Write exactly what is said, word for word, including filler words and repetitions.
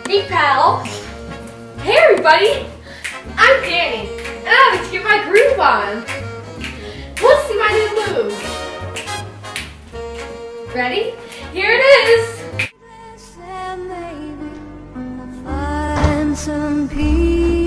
Hey pal! Hey everybody! I'm Danny, and I like to get my groove on. Let's see my new move. Ready? Here it is! Some peace.